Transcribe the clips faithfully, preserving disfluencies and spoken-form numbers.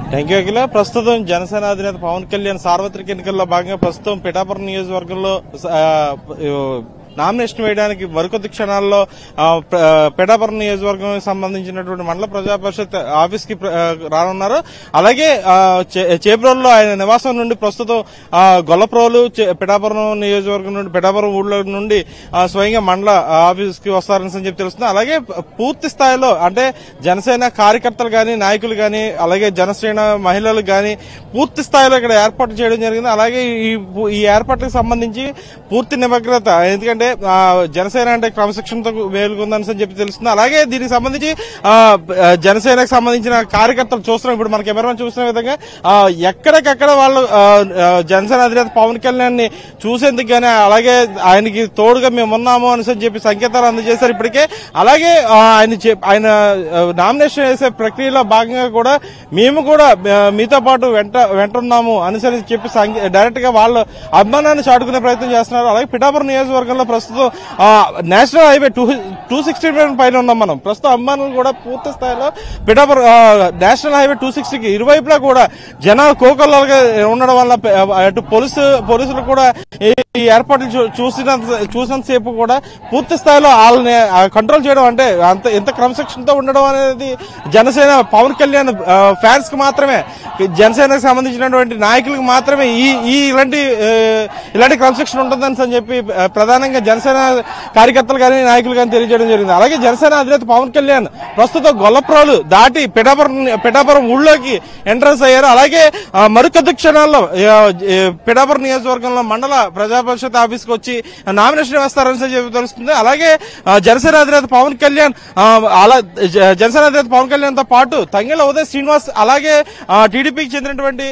Thank you అఖిల. ప్రస్తుతం జనసేన అధినేత పవన్ కళ్యాణ్ సార్వత్రిక ఎన్నికల్లో భాగంగా ప్రస్తుతం పిఠాపురం నియోజకవర్గంలో నామినేషన్ వేయడానికి మరికొద్ది క్షణాల్లో పిఠాపురం నియోజకవర్గానికి సంబంధించినటువంటి మండల ప్రజా పరిషత్ ఆఫీస్ కి రానున్నారు. అలాగే చేబ్రోల్లో ఆయన నివాసం నుండి ప్రస్తుతం గొల్లప్రోలు పిఠాపురం నియోజకవర్గం నుండి పిఠాపురం ఊళ్ళో నుండి స్వయంగా మండల ఆఫీస్ కి వస్తారని చెప్పి తెలుస్తుంది. అలాగే పూర్తి స్థాయిలో అంటే జనసేన కార్యకర్తలు గాని నాయకులు గాని అలాగే జనసేన మహిళలు గాని పూర్తి స్థాయిలో ఇక్కడ ఏర్పాటు చేయడం జరిగింది. అలాగే ఈ ఏర్పాట్లకు సంబంధించి పూర్తి నిమగ్నత, ఎందుకంటే జనసేన అంటే క్రమశిక్షణతో మేలుకుందని చెప్పి తెలుస్తుంది. అలాగే దీనికి సంబంధించి జనసేనకు సంబంధించిన కార్యకర్తలు చూస్తున్నాం. ఇప్పుడు మన కెమెరామెన్ చూస్తున్న విధంగా ఎక్కడికక్కడ వాళ్ళు జనసేన అధినేత పవన్ కళ్యాణ్ ని చూసేందుకు గానీ అలాగే ఆయనకి తోడుగా మేము ఉన్నాము అని చెప్పి సంకేతాలు అందజేశారు ఇప్పటికే. అలాగే ఆయన ఆయన నామినేషన్ వేసే ప్రక్రియలో భాగంగా కూడా మేము కూడా మీతో పాటు వెంట వెంటున్నాము అని చెప్పి డైరెక్ట్ గా వాళ్ళ అభిమానాన్ని చాటుకునే ప్రయత్నం చేస్తున్నారు. అలాగే పిఠాపురం నియోజకవర్గంలో ప్రస్తుతం national highway two two sixty పైన ఉన్నాం మనం. ప్రస్తుతం అభిమానులు కూడా పూర్తి స్థాయిలో పిఠాపురం నేషనల్ హైవే టూ సిక్స్టీకి ఇరువైపులా కూడా జనాలు కోకొల్లలుగా ఉండడం వల్ల అటు పోలీసు పోలీసులు కూడా ఈ ఏర్పాట్లు చూసినంత చూసినంతసేపు కూడా పూర్తి స్థాయిలో వాళ్ళని కంట్రోల్ చేయడం అంటే అంత ఎంత క్రమశిక్షణతో ఉండడం అనేది జనసేన పవన్ కళ్యాణ్ ఫ్యాన్స్ కి మాత్రమే, జనసేనకు సంబంధించినటువంటి నాయకులకు మాత్రమే ఈ ఈ ఇలాంటి ఇలాంటి క్రమశిక్షణ ఉంటుందని చెప్పి ప్రధానంగా జనసేన కార్యకర్తలు కానీ నాయకులు కానీ తెలియజేయడం జరిగింది. అలాగే జనసేన అధినేత పవన్ కళ్యాణ్ ప్రస్తుతం గొల్లప్రోలు దాటి పిఠాపురం పిఠాపురం ఊళ్ళోకి ఎంట్రన్స్ అయ్యారు. అలాగే మరికొద్ది క్షణాల్లో పిఠాపురం నియోజకవర్గంలో మండల ప్రజా పరిషత్ ఆఫీస్ కు వచ్చి నామినేషన్ వేస్తారని చెప్పి తెలుస్తుంది. అలాగే జనసేన అధినేత పవన్ కళ్యాణ్ అలా జనసేన అధినేత పవన్ కళ్యాణ్ తో పాటు తంగెళ్ల ఉదయ్ శ్రీనివాస్ అలాగే టీడీపీకి చెందినటువంటి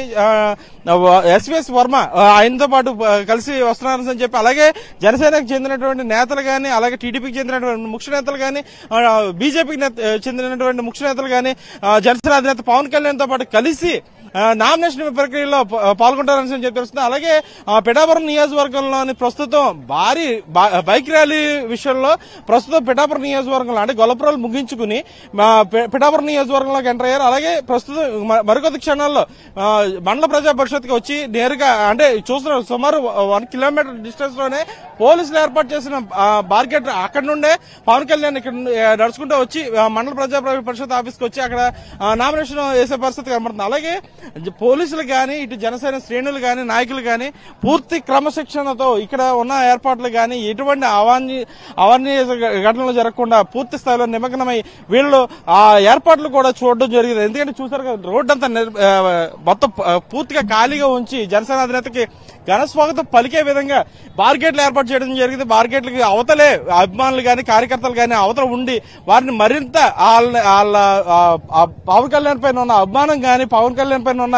ఎస్వీఎస్ వర్మ ఆయనతో పాటు కలిసి వస్తున్నారని చెప్పి అలాగే జనసేనకు చెందినటువంటి నేతలు గాని అలాగే టీడీపీకి చెందినటువంటి ముఖ్య నేతలు గాని బీజేపీకి చెందినటువంటి ముఖ్య నేతలు గాని జనసేన అధినేత పవన్ కళ్యాణ్ తో పాటు కలిసి నామినేషన్ ప్రక్రియలో పాల్గొంటారని చెప్పి తెలుస్తుంది. అలాగే పిఠాపురం నియోజకవర్గంలోని ప్రస్తుతం భారీ బైక్ ర్యాలీ విషయంలో ప్రస్తుతం పిఠాపురం నియోజకవర్గంలో అంటే గొల్లపురాలు ముగించుకుని పిఠాపురం నియోజకవర్గంలోకి ఎంటర్ అయ్యారు. అలాగే ప్రస్తుతం మరికొద్ది క్షణాల్లో మండల ప్రజా పరిషత్కి వచ్చి నేరుగా అంటే చూస్తున్నారు సుమారు వన్ కిలోమీటర్ డిస్టెన్స్ లోనే పోలీసులు ఏర్పాటు చేసిన బార్గెట్ అక్కడి నుండే పవన్ కళ్యాణ్ ఇక్కడ నడుచుకుంటూ వచ్చి మండల ప్రజా పరిషత్ ఆఫీస్ కి వచ్చి అక్కడ నామినేషన్ వేసే పరిస్థితి కనబడుతుంది. అలాగే పోలీసులు గాని ఇటు జనసేన శ్రేణులు గాని నాయకులు గాని పూర్తి క్రమశిక్షణతో ఇక్కడ ఉన్న ఏర్పాట్లు గాని ఎటువంటి అవాన్ని అవాన్ని ఘటనలు జరగకుండా పూర్తి స్థాయిలో నిమగ్నమై వీళ్ళు ఆ ఏర్పాట్లు కూడా చూడడం జరిగింది. ఎందుకంటే చూసారు కదా రోడ్డు అంతా మొత్తం పూర్తిగా ఖాళీగా ఉంచి జనసేన అధినేతకి ఘన స్వాగతం పలికే విధంగా బార్గేట్లు ఏర్పాటు చేయడం జరిగింది. బార్గేట్లకి అవతలే అభిమానులు గాని కార్యకర్తలు గాని అవతల ఉండి వారిని మరింత వాళ్ళ పవన్ కళ్యాణ్ పైన ఉన్న అభిమానం గాని పవన్ కళ్యాణ్ పైన ఉన్న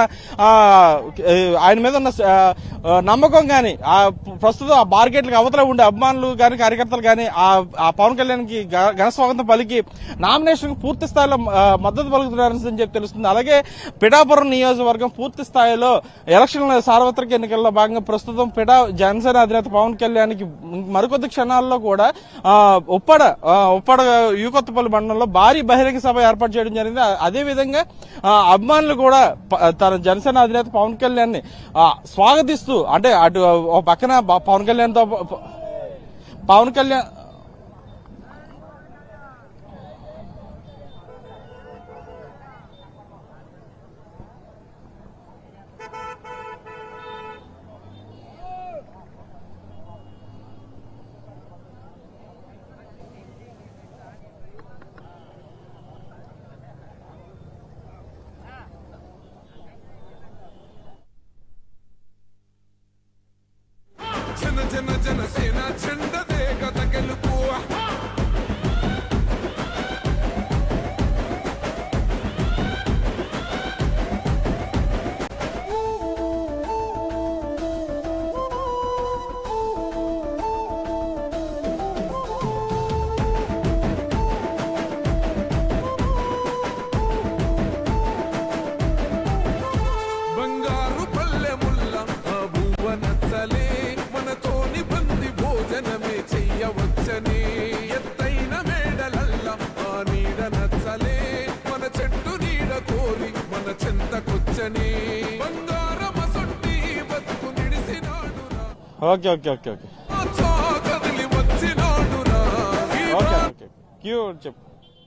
ఆయన మీద ఉన్న నమ్మకం గాని ప్రస్తుతం ఆ బార్గేట్లకి అవతల ఉండే అభిమానులు గాని కార్యకర్తలు గాని ఆ పవన్ కళ్యాణ్ కి ఘన స్వాగతం పలికి నామినేషన్ పూర్తి స్థాయిలో మద్దతు పలుకుతున్నారని చెప్పి తెలుస్తుంది. అలాగే పిఠాపురం నియోజకవర్గం పూర్తి స్థాయిలో ఎలక్షన్ సార్వత్రిక ఎన్నికల్లో భాగంగా ప్రస్తుతం పిఠా జనసేన అధినేత పవన్ కళ్యాణ్ కి మరికొద్ది క్షణాల్లో కూడా ఉప్పడ ఉప్పడ యూకొత్తపల్లి మండలంలో భారీ బహిరంగ సభ ఏర్పాటు చేయడం జరిగింది. అదేవిధంగా అభిమానులు కూడా తన జనసేన అధినేత పవన్ కళ్యాణ్ ని స్వాగతిస్తూ అంటే అటు పక్కన పవన్ కళ్యాణ్ తో పవన్ కళ్యాణ్ జన జన జనసేన చెండదే గత గెలుపు okay okay okay okay okay okay క్యూ చెప్పు.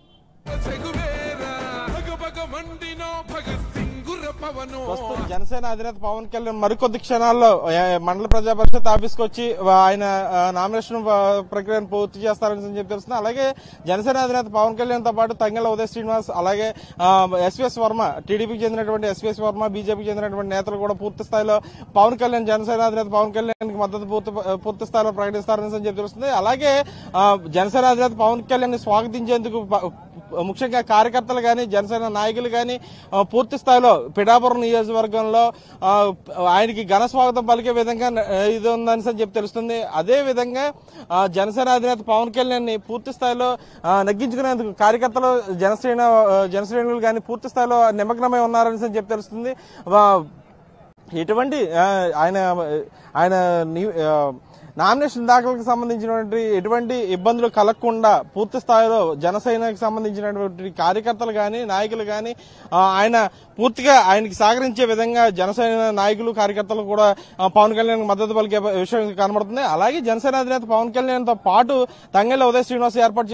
ప్రస్తుతం జనసేన అధినేత పవన్ కళ్యాణ్ మరికొద్ది క్షణాల్లో ఏ, మండల ప్రజా పరిషత్ ఆఫీస్కి వచ్చి ఆయన ఆ, నామినేషన్ ఆ, ప్రక్రియను పూర్తి చేస్తారని చెప్పి తెలుస్తుంది. అలాగే జనసేన అధినేత పవన్ కళ్యాణ్ తో పాటు తంగెళ్ల ఉదయ్ శ్రీనివాస్, అలాగే ఎస్వీఎస్ వర్మ, టీడీపీకి చెందినటువంటి ఎస్వీఎస్ వర్మ, బీజేపీకి చెందినటువంటి నేతలు కూడా పూర్తి స్థాయిలో పవన్ కళ్యాణ్ జనసేన అధినేత పవన్ కళ్యాణ్ కి మద్దతు పూర్తి పూర్తి స్థాయిలో ప్రకటిస్తారని చెప్పి తెలుస్తుంది. అలాగే ఆ, జనసేన అధినేత పవన్ కళ్యాణ్ ని స్వాగతించేందుకు ప- ముఖ్యంగా కార్యకర్తలు గాని జనసేన నాయకులు గాని ఆ, పూర్తి స్థాయిలో పిఠాపురం నియోజకవర్గంలో ఆ, ఆయనకి ఘన స్వాగతం పలికే విధంగా ఆ, ఇది ఉందని చెప్పి తెలుస్తుంది. అదే విధంగా ఆ, జనసేన అధినేత పవన్ కళ్యాణ్ ని పూర్తి స్థాయిలో ఆ, నెగ్గించుకునేందుకు కార్యకర్తలు జనసేన ఆ, జనశ్రేణులు గాని పూర్తి స్థాయిలో నిమగ్నమై ఉన్నారని చెప్పి తెలుస్తుంది. వా- ఎటువంటి ఆ, ఆయన ఆయన ని- ఆ, నామినేషన్ దాఖలకు సంబంధించినటువంటి ఎటువంటి ఇబ్బందులు కలగకుండా పూర్తి స్థాయిలో జనసేనకు సంబంధించినటువంటి కార్యకర్తలు గాని నాయకులు గాని ఆ, ఆయన పూర్తిగా ఆయనకి సహకరించే విధంగా జనసేన నాయకులు కార్యకర్తలు కూడా ఆ, పవన్ కళ్యాణ్ మద్దతు పలికే విషయం కనబడుతుంది. అలాగే జనసేన అధినేత పవన్ కళ్యాణ్ తో పాటు తంగెళ్ల ఉదయ్ శ్రీనివాస్ ఏర్పాటు